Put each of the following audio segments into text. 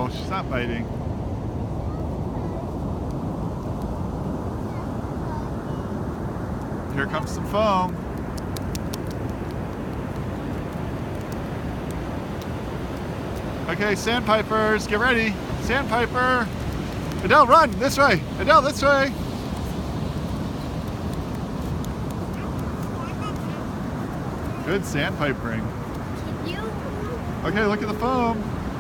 No, she's not biting. Here comes some foam. Okay, sandpipers, get ready. Sandpiper. Adele, run this way. Adele, this way. Good sandpipering. Okay, look at the foam.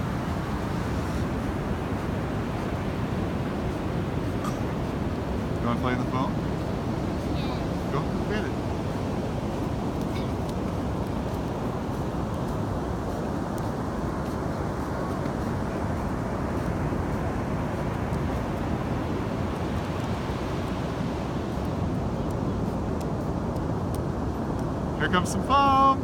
You want to play in the foam? Yeah. Go get it. Here comes some foam.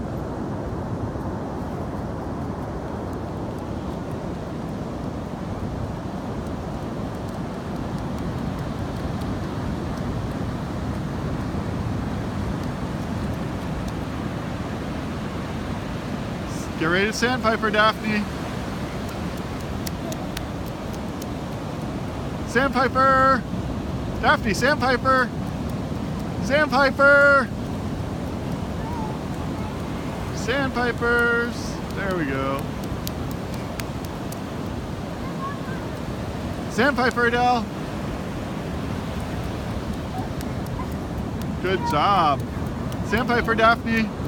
Get ready to sandpiper, Daphne. Sandpiper! Daphne, sandpiper! Sandpiper! Sandpipers! There we go. Sandpiper, Adele! Good job. Sandpiper, Daphne!